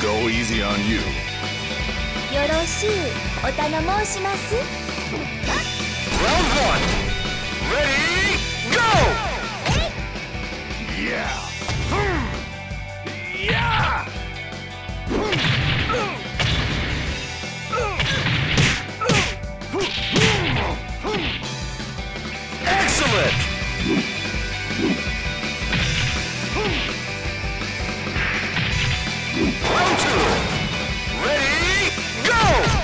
Go easy on you. よろしゅうお頼申します。 Round one. Ready, go! Yeah! Yeah! Excellent! Round two. Ready, go!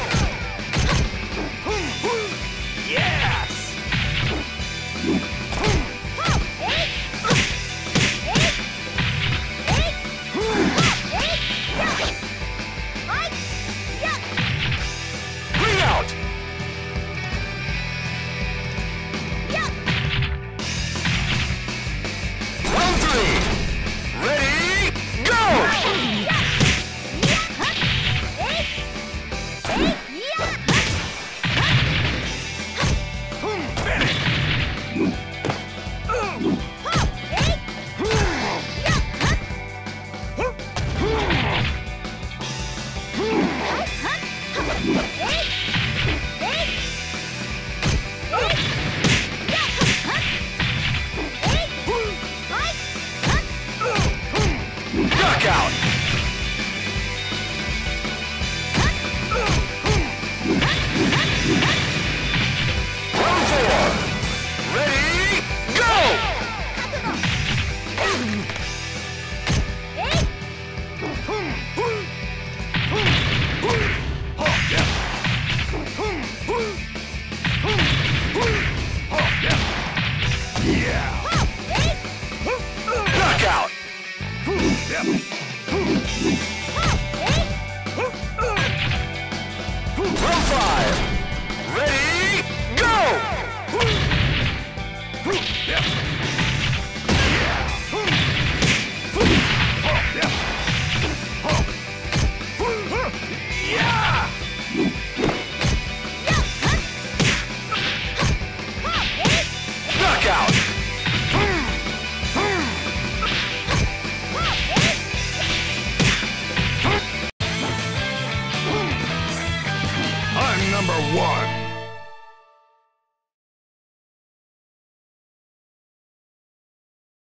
Yes! Bring out! Round three. Ready, go!